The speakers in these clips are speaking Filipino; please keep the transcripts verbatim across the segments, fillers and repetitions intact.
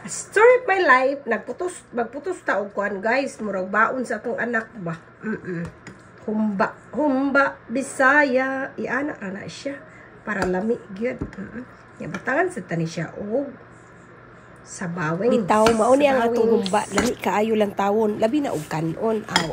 Story of my life, nagputos, magputos taog kuan guys, murag baon sa akong anak ba. Mm -mm. Humba, humba, Bisaya, iana ana siya para lami gyud. Mm -mm. Yabatangan sa tani siya og sa bawing. Bitaw mao ni ang atong humba, lami kaayo lang tawon, labi na og kanon. Aw.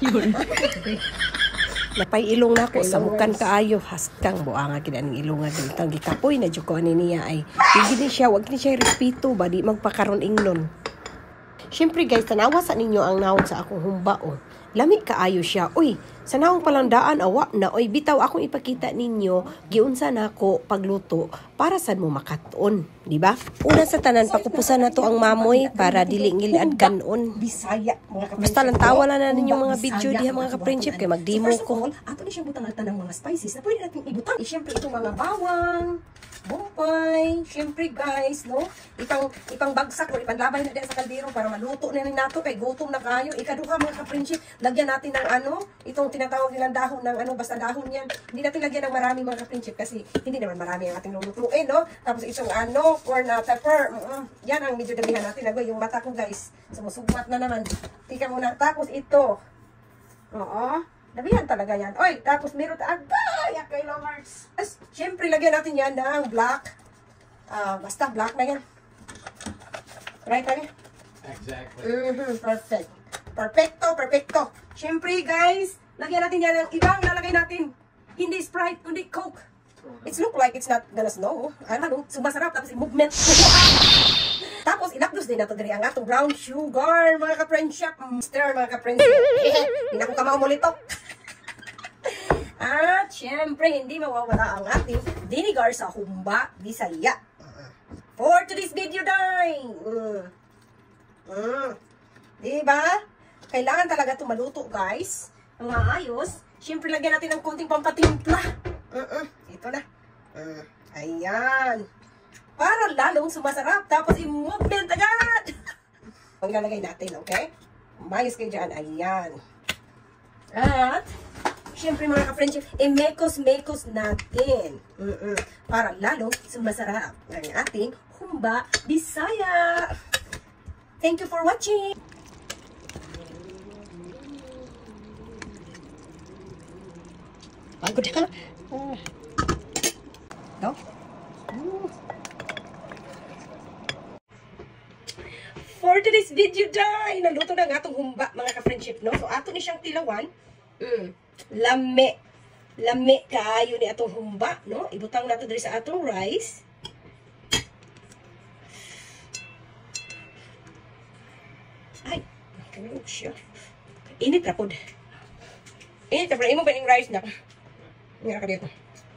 Napay ilong nako sa bukan kaayo haskang buanga kining ilong nga ditang gikapoy na jud ko ani niya ay hindi siya wag ni siya respeto ba di magpakaron ingnon. Syempre guys, tanawa sa ninyo ang naon sa akong humba oh. Lami kaayo siya. Uy, sa naong palandaan awa na oy bitaw akong ipakita ninyo giunsa nako pagluto para sad mo makatuon, di ba? Una sa tanan pakupusan nato ang mamoy para dili ngilad kanon. Bisaya mga kaprenship. Basta lang tawa lang na ninyong mga video diha mga kaprenship kay magdemo ko. Ato ni siyang butang ng mga spices na pwede natin ibutang. Eh, siyempre itong mga bawang, bumpay, siyempre guys, no? Ipang ipang bagsak o ipanlabay na din sa kaldero para maluto na rin nato kay gutom na kayo. Ikaduha mga kaprenship, lagyan natin ng ano, itong tinatawag nilang dahon ng ano, basta dahon yan. Hindi natin lagyan ng marami mga kaprenship kasi hindi naman marami ang ating lulutuin, no? Tapos itong ano, corn na pepper, mm -mm. Yan ang medyo damihan natin. Nagawin yung mata ko guys, sumusugmat na naman. Tika muna. Tapos ito, oo, damihan talaga yan. Oy, tapos meron ta agay, kay lovers. As, syempre, lagyan natin yan ng black. Uh, basta black na yan. Right, honey? Exactly. Mm-hmm, perfect. Perfecto, perfecto. Syempre, guys, lagyan natin yan ng ibang lalagay natin. Hindi Sprite, kundi Coke. It look like it's not gonna snow. Ano, sumasarap, tapos movement. Tapos, ilapdos din nato diri ang atong brown sugar, mga ka-friendship. Stir, mga ka-friendship. Hindi na ko kamaw mo nito. At, syempre, hindi mawawala ang ating vinegar sa humba, Bisaya. For today's video, day! Mm. Mm. Diba? Kailangan talaga ito maluto, guys. Ang maayos. Syempre, lagyan natin ng konting pampatimpla. Mm -mm. Ito na. Mm. Ayan. Para lalong sumasarap. Tapos, i-movement agad. Ang ilalagay natin, okay? Mayos kayo dyan. Ayan. At, syempre mga ka-friendship, i-mekos-mekos natin. Mm -mm. Para lalong sumasarap ang ating humba Bisaya. Thank you for watching. Pagod na. No? For today's video, day! Naluto na nga itong humba, mga ka-friendship, no? So, ato ni siyang tilawan. Mm. Lame. Lame kaayo ni atong humba, no? Ibutang nato diri sa atong rice. Ay, kanilog siya. Init na po. Init na po. Imo ba yung rice na? Nga ka dito.